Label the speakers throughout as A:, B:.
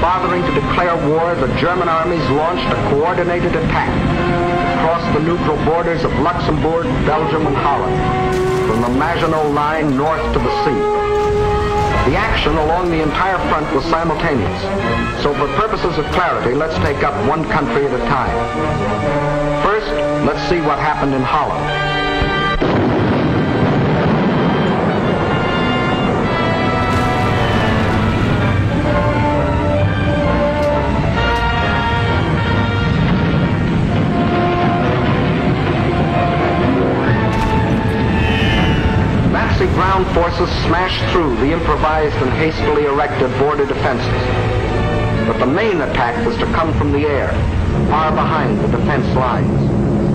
A: bothering to declare war, the German armies launched a coordinated attack across the neutral borders of Luxembourg, Belgium, and Holland, from the Maginot Line north to the sea. The action along the entire front was simultaneous, so for purposes of clarity, let's take up one country at a time. First, let's see what happened in Holland. Ground forces smashed through the improvised and hastily erected border defenses. But the main attack was to come from the air, far behind the defense lines.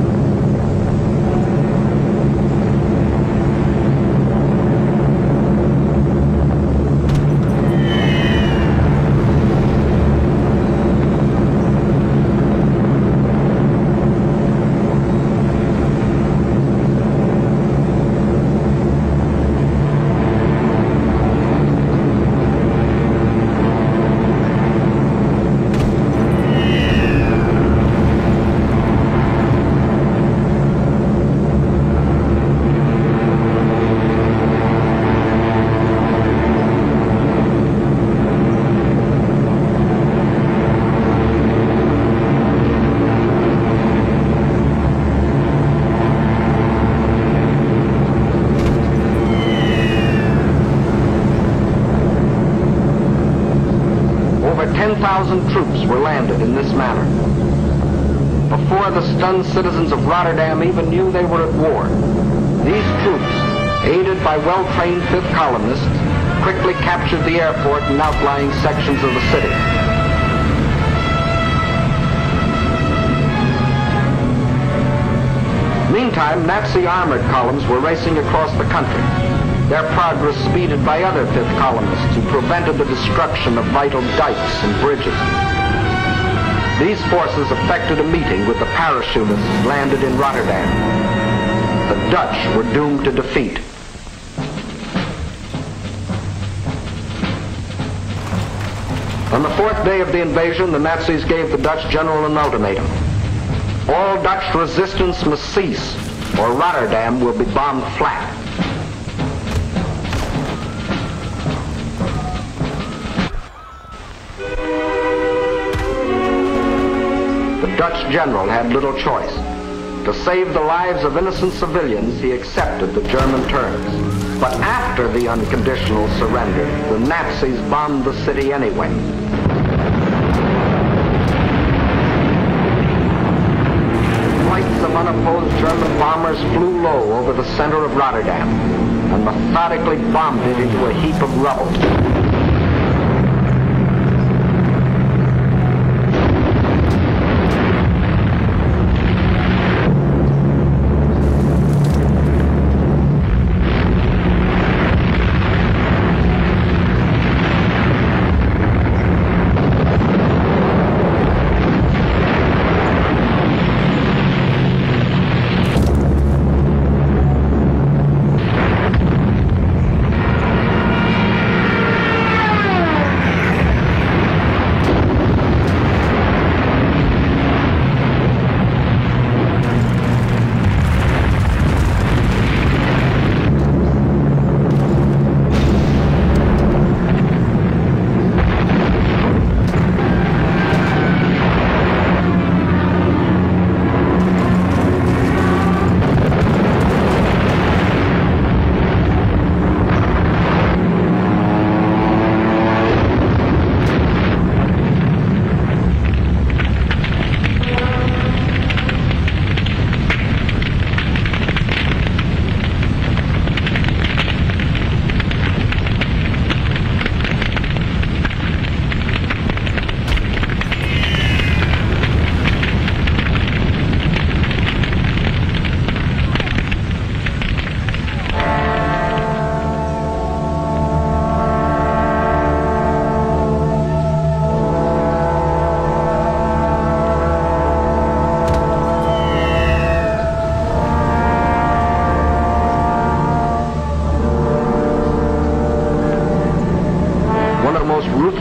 A: Over 10,000 troops were landed in this manner. Before the stunned citizens of Rotterdam even knew they were at war, these troops, aided by well-trained fifth columnists, quickly captured the airport and outlying sections of the city. Meantime, Nazi armored columns were racing across the country, their progress speeded by other fifth columnists who prevented the destruction of vital dikes and bridges. These forces effected a meeting with the parachutists landed in Rotterdam. The Dutch were doomed to defeat. On the fourth day of the invasion, the Nazis gave the Dutch general an ultimatum. All Dutch resistance must cease, or Rotterdam will be bombed flat. The Dutch general had little choice. To save the lives of innocent civilians, he accepted the German terms. But after the unconditional surrender, the Nazis bombed the city anyway. Flights of unopposed German bombers flew low over the center of Rotterdam and methodically bombed it into a heap of rubble.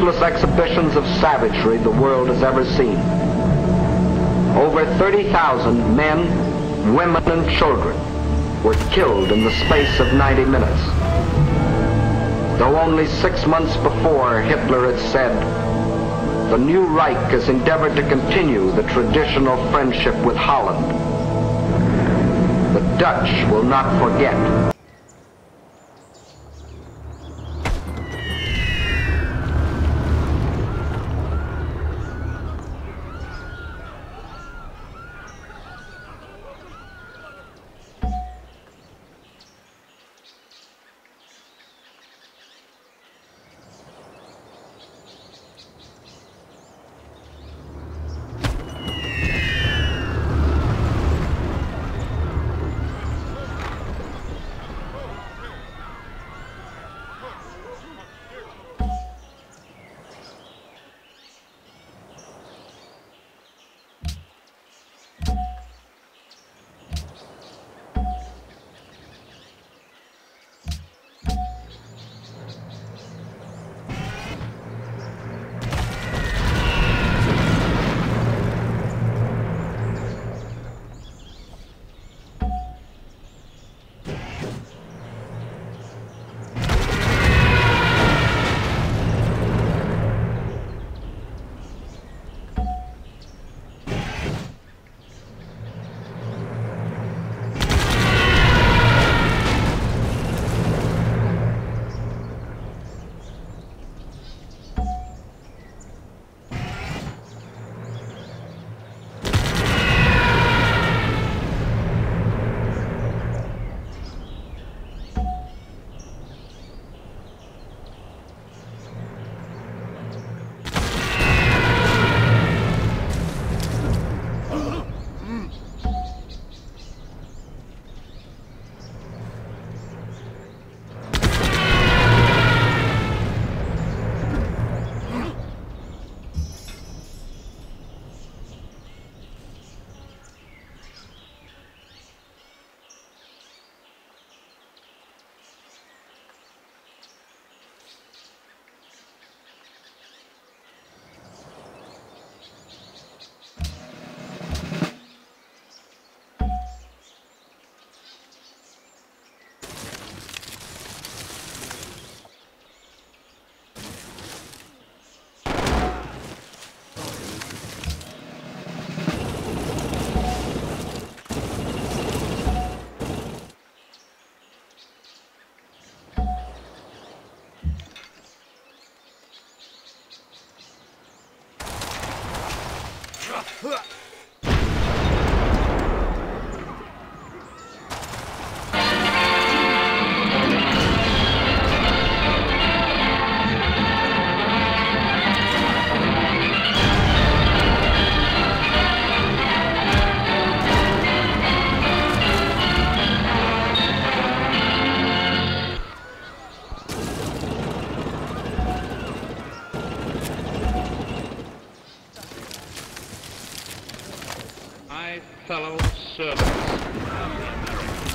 A: ruthless exhibitions of savagery the world has ever seen. Over 30,000 men, women, and children were killed in the space of 90 minutes. Though only 6 months before Hitler had said, "The new Reich has endeavored to continue the traditional friendship with Holland. The Dutch will not forget."
B: Fellow servants of the Americans,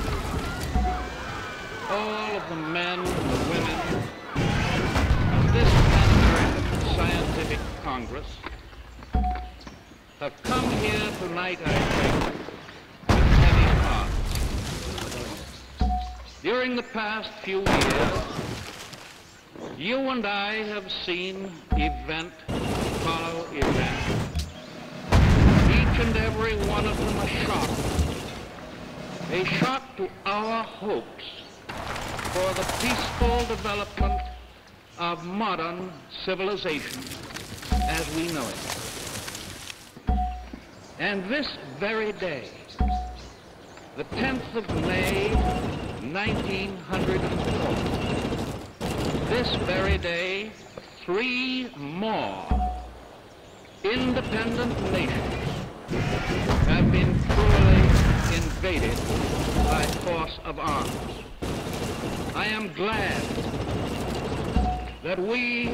B: all of the men and the women of this Pan-American Scientific Congress have come here tonight, I think, with heavy hearts. During the past few years, you and I have seen event follow event. Each and every one of them a shock to our hopes for the peaceful development of modern civilization as we know it. And this very day, the 10th of May, 1904, this very day, 3 more independent nations have been cruelly invaded by force of arms. I am glad that we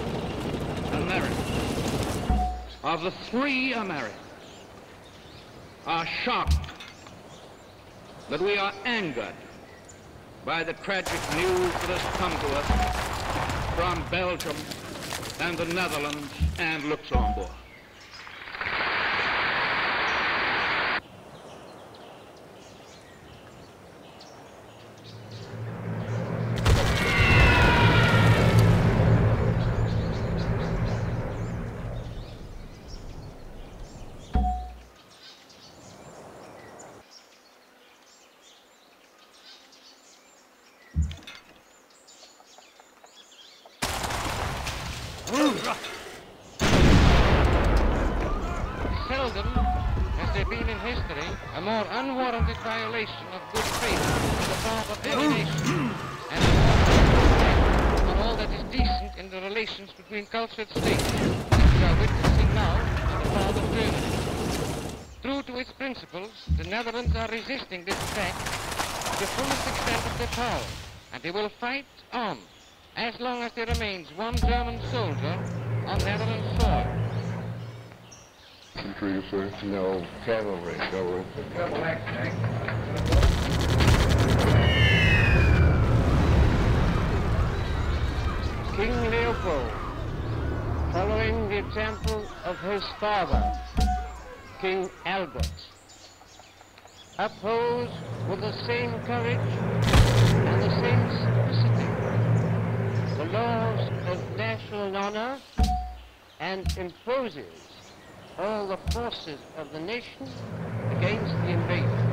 B: Americans, of the 3 Americans, are shocked, that we are angered by the tragic news that has come to us from Belgium and the Netherlands and Luxembourg.
C: Seldom has there been in history a more unwarranted violation of good faith on the part of any nation, and on all that is decent in the relations between cultured states, which we are witnessing now on the part of Germany. True to its principles, the Netherlands are resisting this attack to the fullest extent of their power, and they will fight on as long as there remains one German soldier on Netherlands soil.
D: Infantry, you say?
E: No, cavalry.
D: Cavalry.
E: Double X,
C: King Leopold, following the example of his father, King Albert, upholds with the same courage and the same simplicity the laws of national honor, and imposes all the forces of the nation against the invader.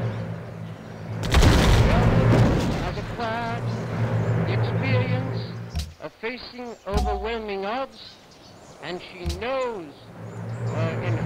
C: Albert has acquired the experience of facing overwhelming odds, and she knows her enemy.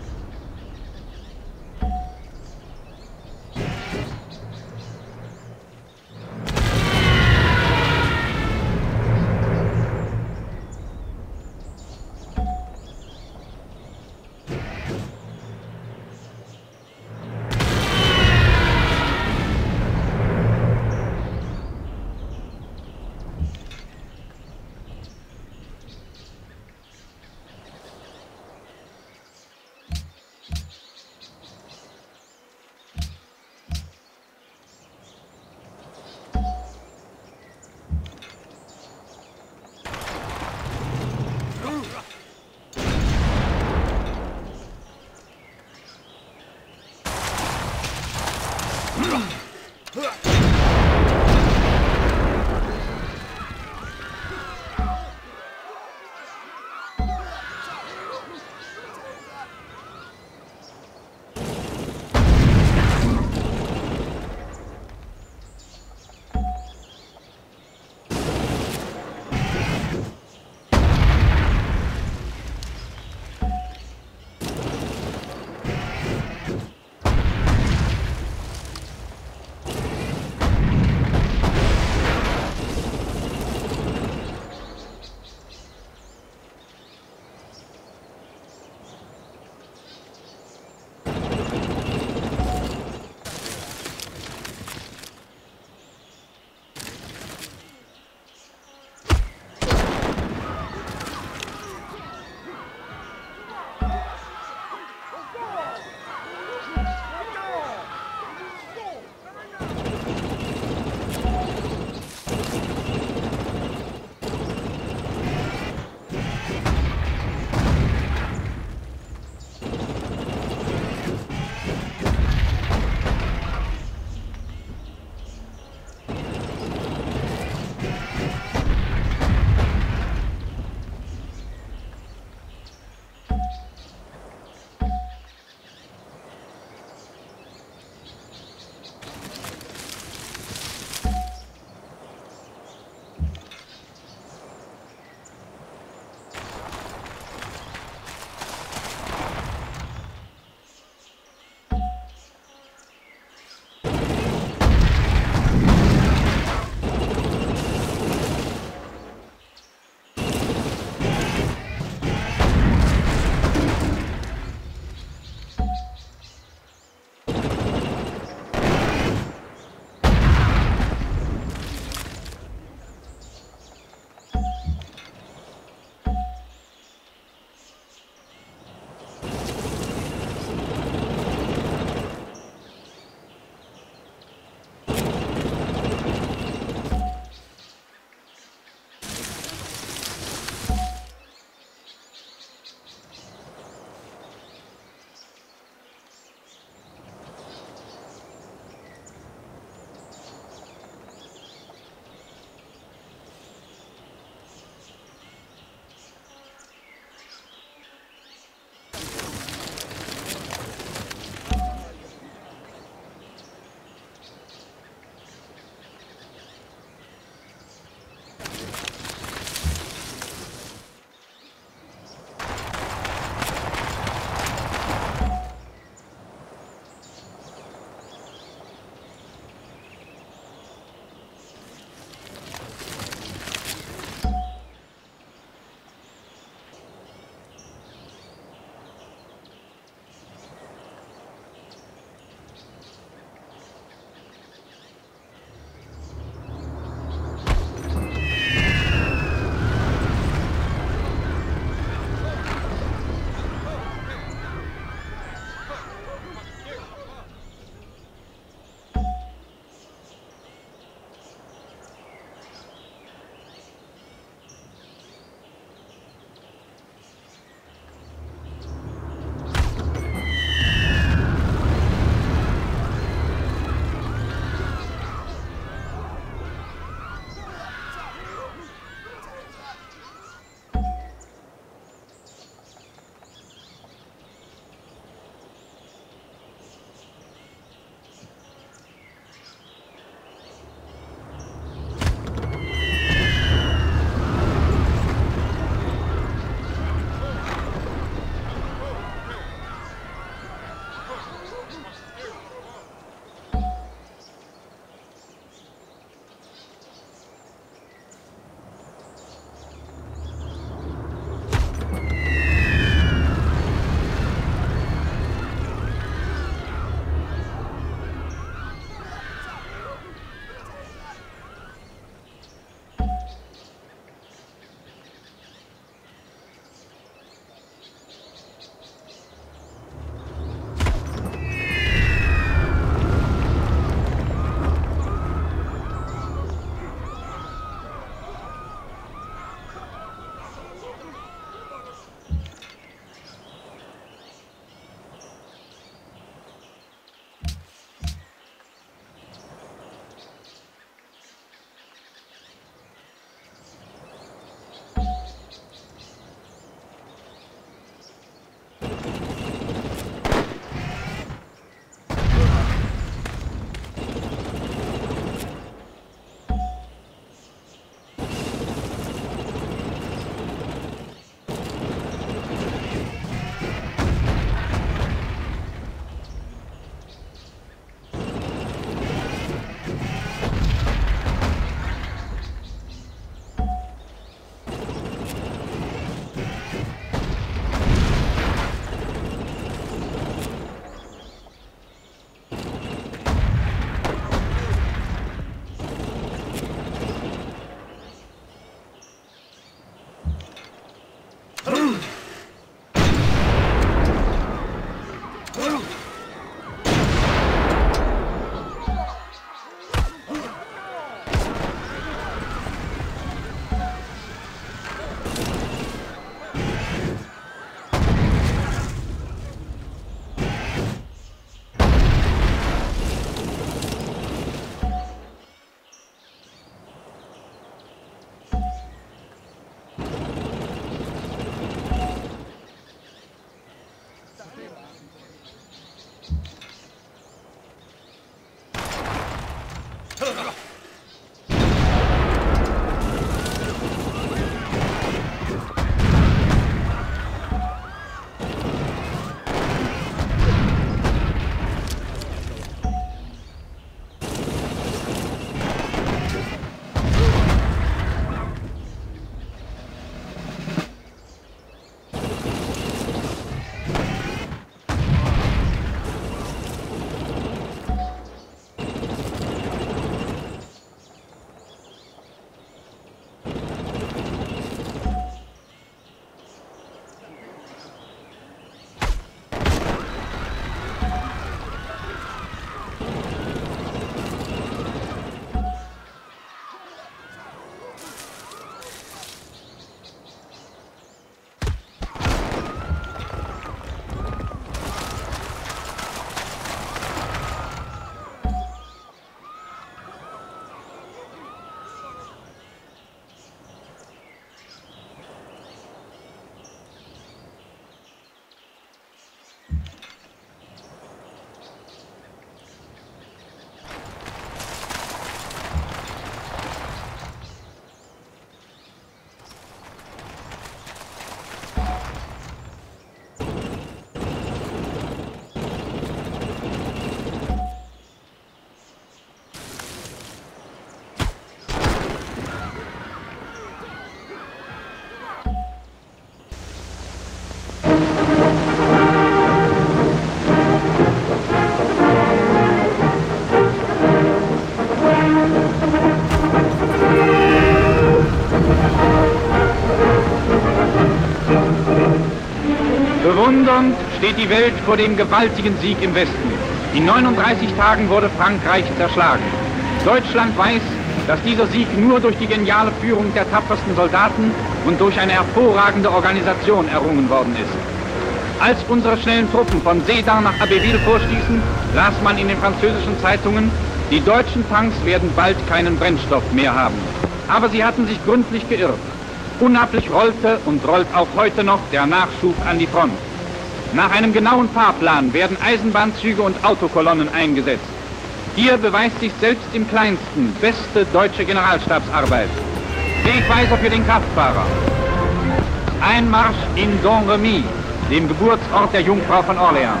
D: Bewundernd steht die Welt vor dem gewaltigen Sieg im Westen. In 39 Tagen wurde Frankreich zerschlagen. Deutschland weiß, dass dieser Sieg nur durch die geniale Führung der tapfersten Soldaten und durch eine hervorragende Organisation errungen worden ist. Als unsere schnellen Truppen von Sedan nach Abbeville vorstießen, las man in den französischen Zeitungen, die deutschen Tanks werden bald keinen Brennstoff mehr haben. Aber sie hatten sich gründlich geirrt. Unablich rollte und rollt auch heute noch der Nachschub an die Front. Nach einem genauen Fahrplan werden Eisenbahnzüge und Autokolonnen eingesetzt. Hier beweist sich selbst im Kleinsten beste deutsche Generalstabsarbeit. Wegweiser für den Kraftfahrer. Einmarsch in Domremy, dem Geburtsort der Jungfrau von Orleans.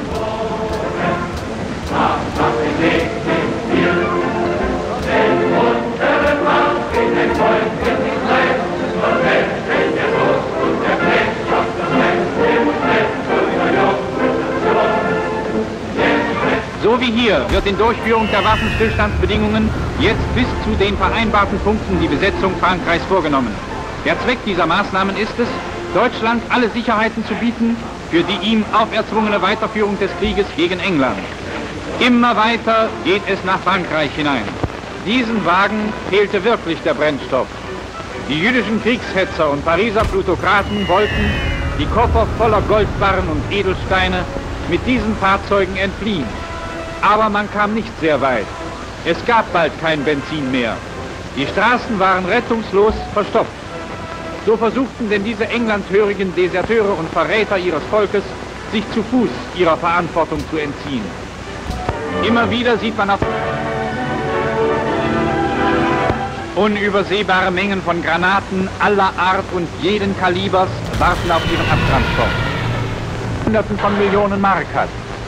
D: So wie hier wird in Durchführung der Waffenstillstandsbedingungen jetzt bis zu den vereinbarten Punkten die Besetzung Frankreichs vorgenommen. Der Zweck dieser Maßnahmen ist es, Deutschland alle Sicherheiten zu bieten für die ihm auferzwungene Weiterführung des Krieges gegen England. Immer weiter geht es nach Frankreich hinein. Diesen Wagen fehlte wirklich der Brennstoff. Die jüdischen Kriegshetzer und Pariser Plutokraten wollten, die Koffer voller Goldbarren und Edelsteine, mit diesen Fahrzeugen entfliehen. Aber man kam nicht sehr weit. Es gab bald kein Benzin mehr. Die Straßen waren rettungslos verstopft. So versuchten denn diese englandhörigen Deserteure und Verräter ihres Volkes, sich zu Fuß ihrer Verantwortung zu entziehen. Immer wieder sieht man auf unübersehbare Mengen von Granaten aller Art und jeden Kalibers warten auf ihren Abtransport. Hunderten von Millionen Mark hat.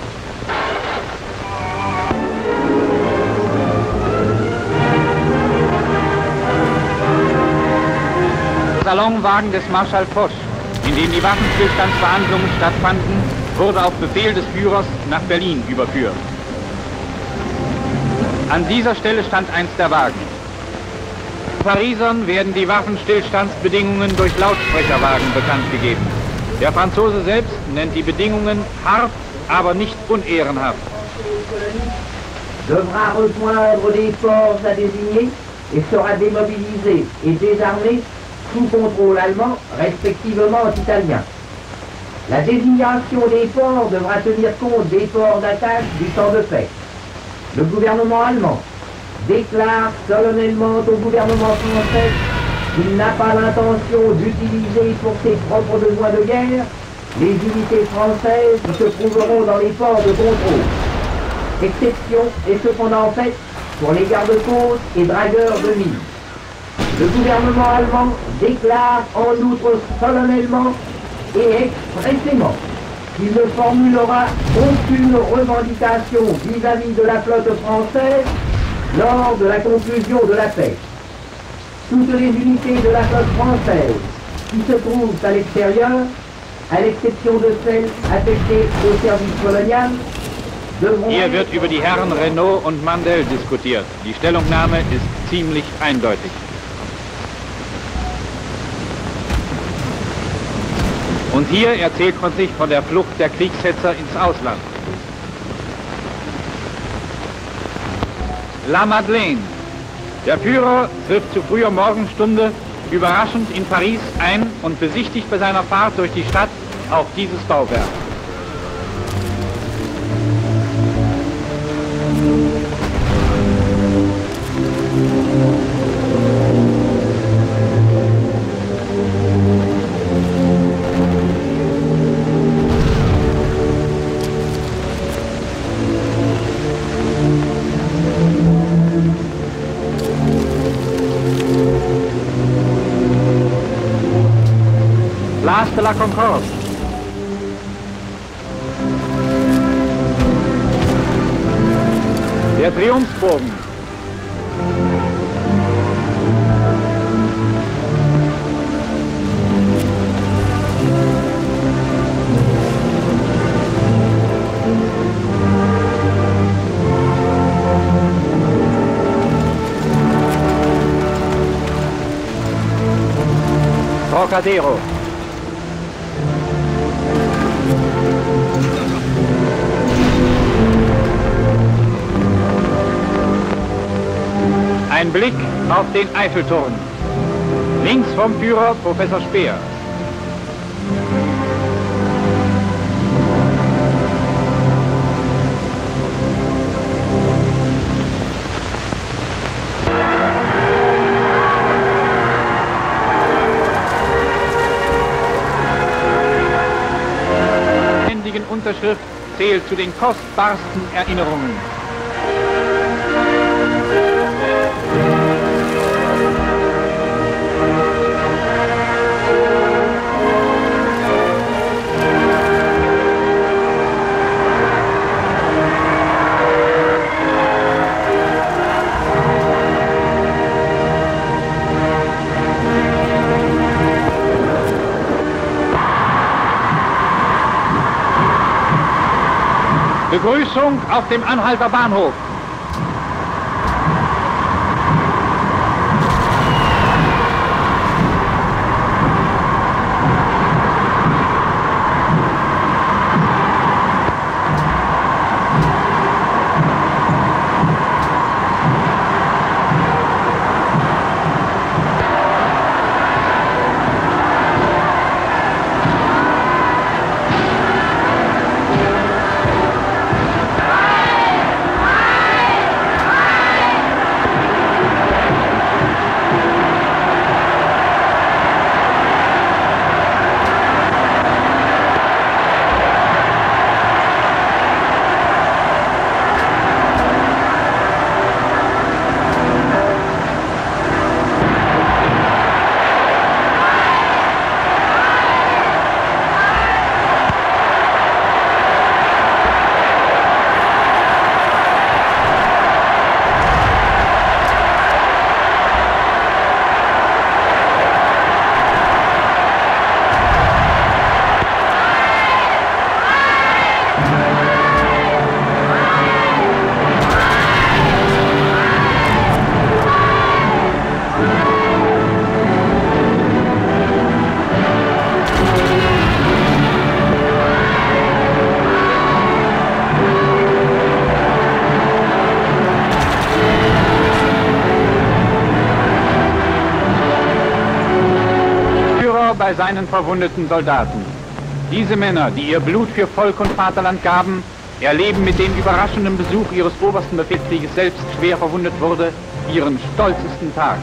D: Salonwagen des Marschall Foch, in dem die Waffenstillstandsverhandlungen stattfanden, wurde auf Befehl des Führers nach Berlin überführt. An dieser Stelle stand einst der Wagen. Parisern werden die Waffenstillstandsbedingungen durch Lautsprecherwagen bekannt gegeben. Der Franzose selbst nennt die Bedingungen hart, aber nicht unehrenhaft.
F: Devra rejoindre les forces à désigner et sera démobilisé et désarmé sous contrôle allemand, respectivement italien. La désignation des ports devra tenir compte des ports d'attaque du temps de paix. Le gouvernement allemand déclare solennellement au gouvernement français qu'il n'a pas l'intention d'utiliser pour ses propres besoins de guerre les unités françaises qui se trouveront dans les ports de contrôle. Exception est cependant faite pour les gardes-côtes et dragueurs de mine. Le gouvernement allemand déclare en outre solennellement et expressément qu'il ne formulera aucune revendication vis-à-vis de la flotte française lors de la conclusion de la paix. Toutes les unités de la flotte française qui se trouvent à l'extérieur, à l'exception de celles affectées au service colonial, devront...
D: Hier wird über die Herren Renault und Mandel diskutiert. Die Stellungnahme ist ziemlich eindeutig. Und hier erzählt man sich von der Flucht der Kriegshetzer ins Ausland. La Madeleine. Der Führer trifft zu früher Morgenstunde überraschend in Paris ein und besichtigt bei seiner Fahrt durch die Stadt auch dieses Bauwerk. Place de la Concorde. Der Triumphbogen. Trocadero. Ein Blick auf den Eiffelturm. Links vom Führer Professor Speer. Unterschrift zählt zu den kostbarsten Erinnerungen. Begrüßung auf dem Anhalter Bahnhof. Bei seinen verwundeten Soldaten. Diese Männer, die ihr Blut für Volk und Vaterland gaben, erleben mit dem überraschenden Besuch ihres obersten Befehlskrieges selbst schwer verwundet wurde, ihren stolzesten Tag.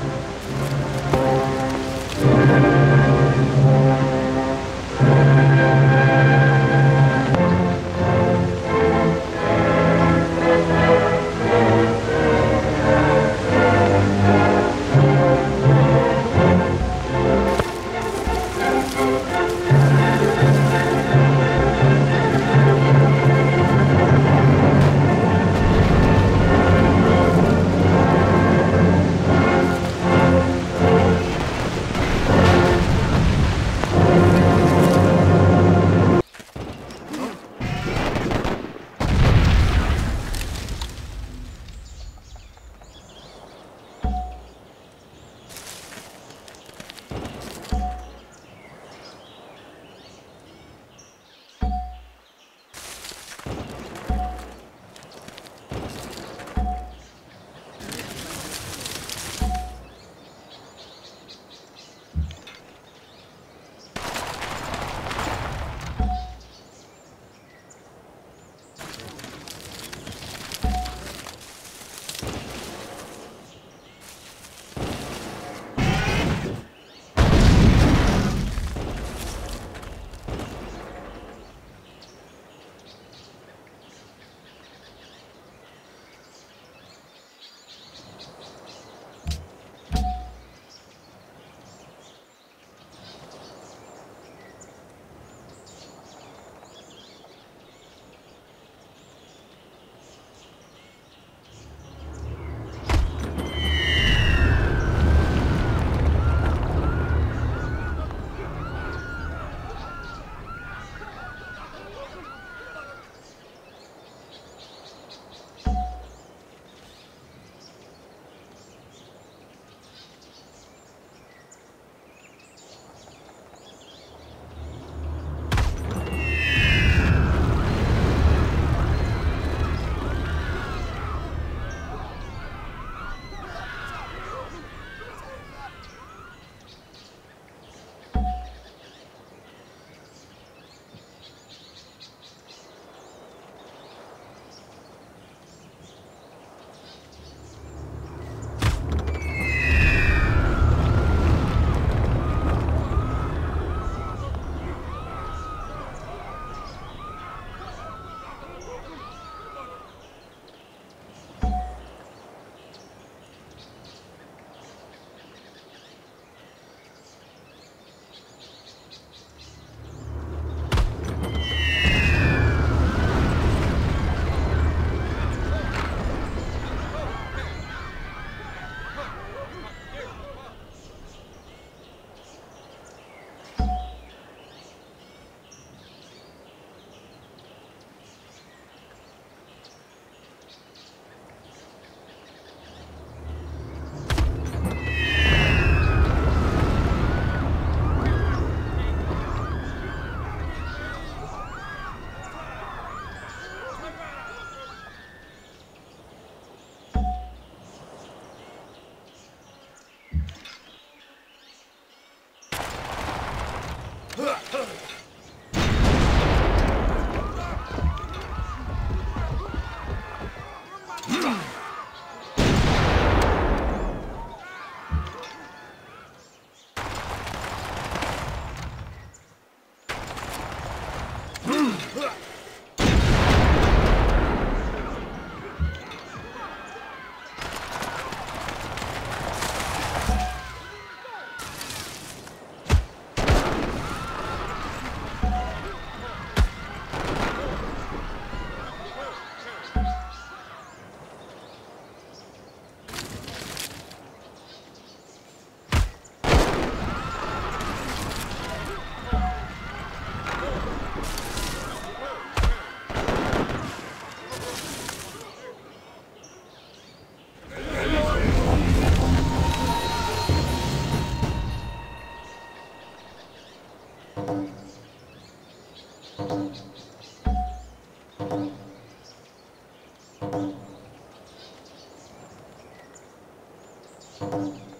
G: Thank you.